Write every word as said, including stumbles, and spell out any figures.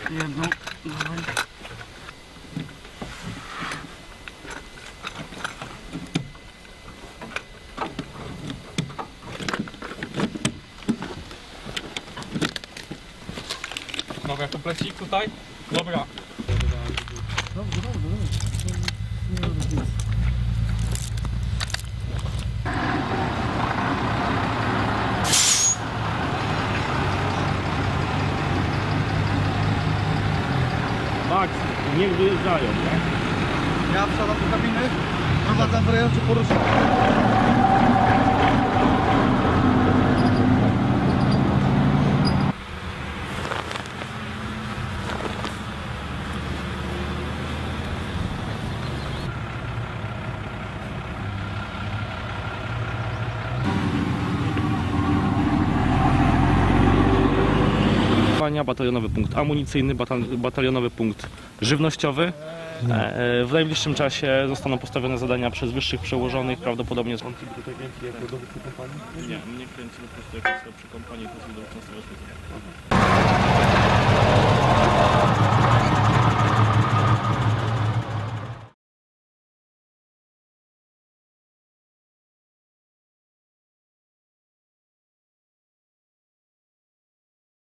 Jedną, dawaj. Dobra, komplecik tutaj. Dobra. Dobrze, dobrze, dobrze. Max, niech wyjeżdżają, nie? Ja wsiadam do kabiny, prowadzam w rejonie poruszenia. Batalionowy punkt amunicyjny, batalionowy punkt żywnościowy. W najbliższym czasie zostaną postawione zadania przez wyższych przełożonych, prawdopodobnie z Tutaj kręci jako dowódcy kompanii? Nie, mnie kręci po prostu jako przy kompanii, to jest dowódca.